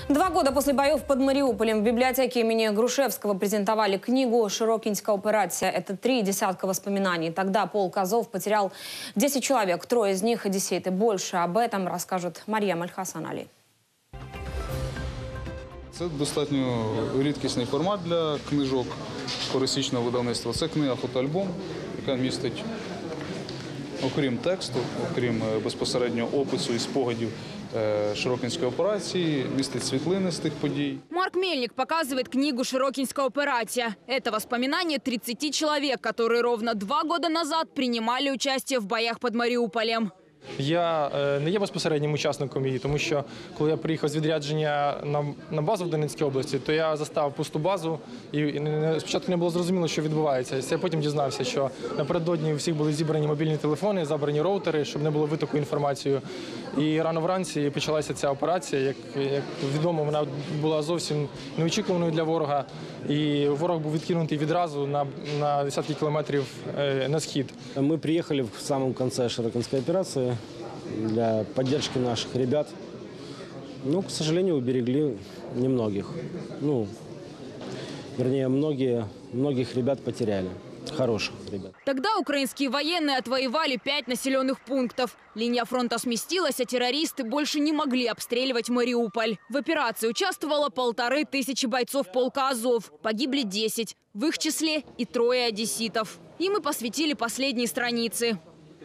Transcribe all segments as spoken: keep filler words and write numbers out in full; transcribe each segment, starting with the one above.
Два года после боев под Мариуполем в библиотеке имени Грушевского презентовали книгу «Широкинская операция». Это три десятка воспоминаний. Тогда полк Азов потерял десять человек, трое из них одесситы. Больше об этом расскажет Мар'ям Аль-Хасан-Алі. Це достатньо рідкісний формат для книжок пересічного видавництва. Це книга «Фотоальбом», яка містить, окрім тексту, окрім безпосереднього опису і спогадів Широкинської операції, містить світлини з тих подій. Марк Мельник показывает книгу «Широкинская операция». Это воспоминания тридцати человек, которые ровно два года назад принимали участие в боях под Мариуполем. Я е, не є безпосереднім учасником її, тому що коли я приїхав з відрядження на, на базу в Донецькій області, то я застав пусту базу і, і не, спочатку не було зрозуміло, що відбувається. Я потім дізнався, що напередодні у всіх були зібрані мобільні телефони, забрані роутери, щоб не було витоку інформації. І рано вранці почалася ця операція. Як, як відомо, вона була зовсім неочікуваною для ворога. І ворог був відкинутий відразу на, на десятки кілометрів е, на схід. Ми приїхали в самому кінці Широкинської операції для поддержки наших ребят. Ну, к сожалению, уберегли немногих. Ну, вернее, многие, многих ребят потеряли. Хороших ребят. Тогда украинские военные отвоевали пять населенных пунктов. Линия фронта сместилась, а террористы больше не могли обстреливать Мариуполь. В операции участвовало полторы тысячи бойцов полка Азов. Погибли десять. В их числе и трое одесситов. Им и посвятили последние страницы.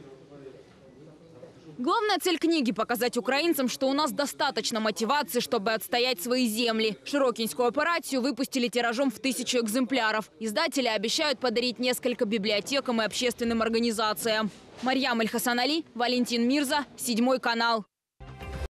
Главная цель книги – показать украинцам, что у нас достаточно мотивации, чтобы отстоять свои земли. Широкинскую операцию выпустили тиражом в тысячу экземпляров. Издатели обещают подарить несколько библиотекам и общественным организациям. Мар'ям Аль-Хасан-Алі, Валентин Мирза, Седьмой канал.